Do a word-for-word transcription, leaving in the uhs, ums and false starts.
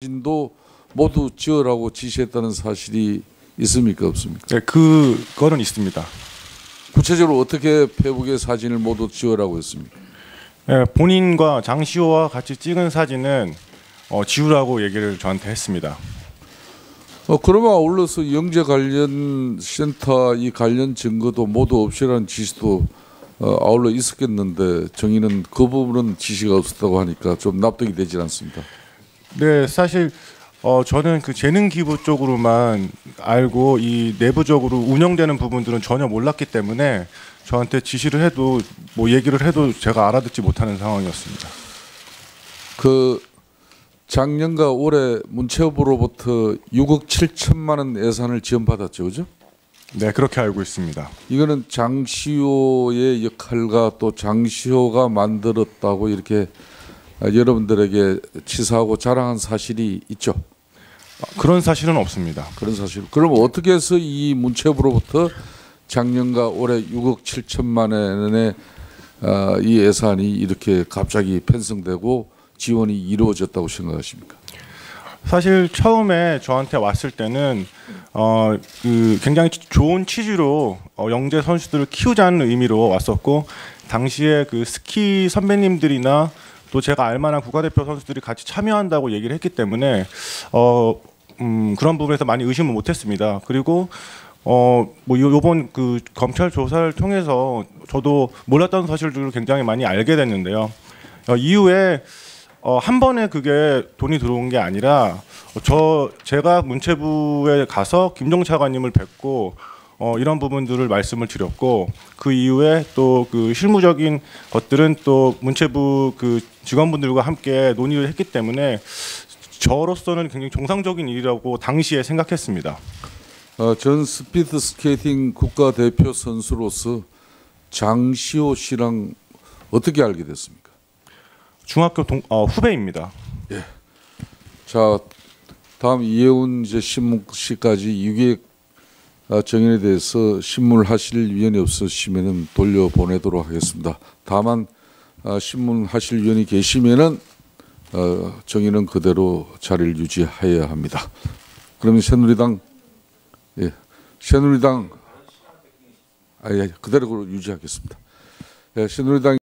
사진도 모두 지으라고 지시했다는 사실이 있습니까, 없습니까? 네, 그거는 있습니다. 구체적으로 어떻게 페북의 사진을 모두 지으라고 했습니까? 네, 본인과 장시호와 같이 찍은 사진은 어, 지우라고 얘기를 저한테 했습니다. 어, 그러면 아울러서 영재 관련 센터 이 관련 증거도 모두 없애라는 지시도 어, 아울러 있었겠는데 정의는 그 부분은 지시가 없었다고 하니까 좀 납득이 되질 않습니다. 네, 사실 어, 저는 그 재능 기부 쪽으로만 알고 이 내부적으로 운영되는 부분들은 전혀 몰랐기 때문에 저한테 지시를 해도 뭐 얘기를 해도 제가 알아듣지 못하는 상황이었습니다. 그 작년과 올해 문체부로부터 육억 칠천만 원 예산을 지원받았죠, 그죠? 네, 그렇게 알고 있습니다. 이거는 장시호의 역할과 또 장시호가 만들었다고 이렇게 여러분들에게 치사하고 자랑한 사실이 있죠. 그런 사실은 없습니다. 그런 사실. 그럼 어떻게 해서 이 문체부로부터 작년과 올해 육억 칠천만 원의 어, 이 예산이 이렇게 갑자기 편성되고 지원이 이루어졌다고 생각하십니까? 사실 처음에 저한테 왔을 때는 어, 그 굉장히 좋은 취지로 어, 영재 선수들을 키우자는 의미로 왔었고, 당시에 그 스키 선배님들이나 또 제가 알만한 국가대표 선수들이 같이 참여한다고 얘기를 했기 때문에 어, 음, 그런 부분에서 많이 의심을 못했습니다. 그리고 어, 뭐 요번 그 검찰 조사를 통해서 저도 몰랐던 사실들을 굉장히 많이 알게 됐는데요. 어, 이후에 어, 한 번에 그게 돈이 들어온 게 아니라 저 제가 문체부에 가서 김종 차관님을 뵙고 어, 이런 부분들을 말씀을 드렸고, 그 이후에 또 그 실무적인 것들은 또 문체부 그 직원분들과 함께 논의를 했기 때문에 저로서는 굉장히 정상적인 일이라고 당시에 생각했습니다. 어, 전 스피드 스케이팅 국가대표 선수로서 장시호 씨랑 어떻게 알게 됐습니까? 중학교 동, 어, 후배입니다. 예. 자, 다음 이혜훈 이제 신문 씨까지 유기획 정인에 대해서 신문하실 위원이 없으시면은 돌려 보내도록 하겠습니다. 다만 신문하실 위원이 계시면은 정인은 그대로 자리를 유지해야 합니다. 그러면 새누리당, 예, 새누리당, 아, 예, 그대로 유지하겠습니다. 예, 새누리당.